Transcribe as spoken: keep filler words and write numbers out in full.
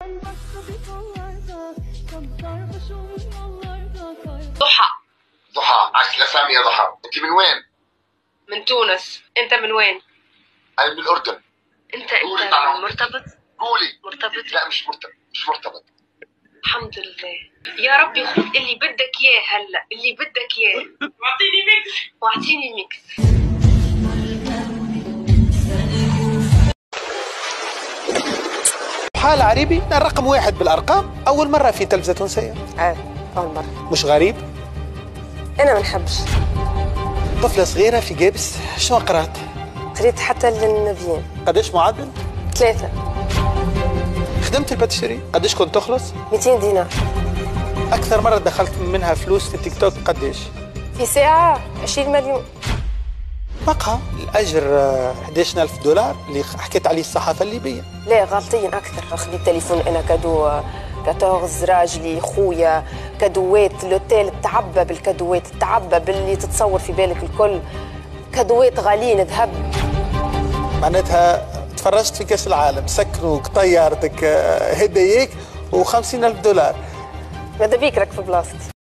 ضحى. ضحى، عسلة سامية ضحى، انت من وين؟ من تونس. انت من وين؟ انا من الاردن. انت انت مرتبط؟ قولي. مرتبط؟ لا مش مرتبط، مش مرتبط. الحمد لله. يا ربي خذ اللي بدك اياه هلا، اللي بدك اياه. واعطيني ميكس. واعطيني ميكس. ضحى العريبي الرقم واحد بالارقام، اول مره في تلفزه تونسيه. اه اول مره. مش غريب؟ انا ما نحبش. طفله صغيره في جابس، شنو قرات؟ قريت حتى للنبيين. قداش معدل؟ ثلاثه. خدمت الباتيسيري قداش كنت تخلص؟ مئتين دينار. اكثر مره دخلت منها فلوس في التيك توك قداش؟ في ساعه عشرين مليون. بقى الاجر أحد عشر ألف دولار اللي حكيت عليه الصحافه الليبيه. لا غالطين اكثر. خذيت تليفون انا كادو أربعطاش راجلي خويا، كادوات الاوتيل تعبى بالكادوات، تعبى باللي تتصور في بالك الكل، كادوات غاليين ذهب. معناتها تفرجت في كاس العالم، سكنوك طيارتك هداياك وخمسين ألف دولار. ماذا بيك راك في بلاصتي.